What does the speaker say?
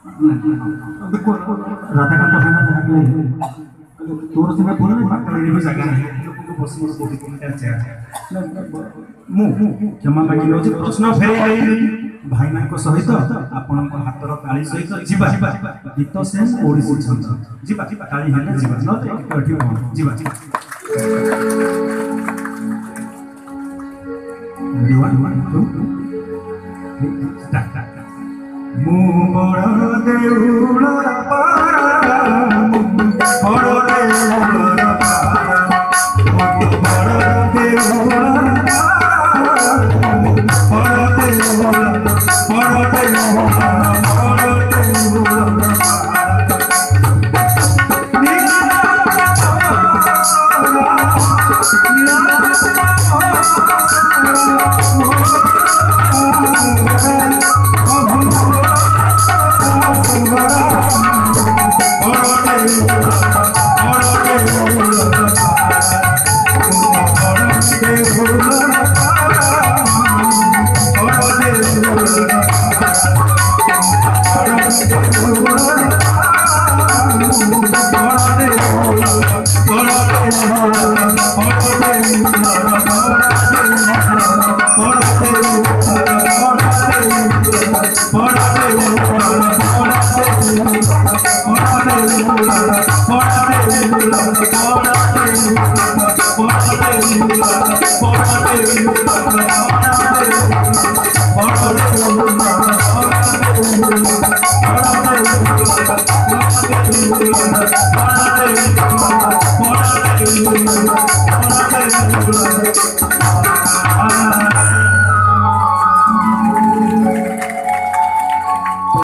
राधाकांत नंदा तोर से बोल नहीं पाता ये भी जगह है लोगों को बस बस देखते हैं क्या मु क्षमा मांगी लो प्रश्न फेरे आई भाई मान को सहित आपण को हातर ताली सहित जीवा गीत सेम ओडिसी छंद जीवा ताली हेले जीवा न एठी जीवा रेडी 1 2 स्टार्ट मु बड़ देउल पारा मु बड़ देउल पारा मु बड़ देउल पारा बड़ देउल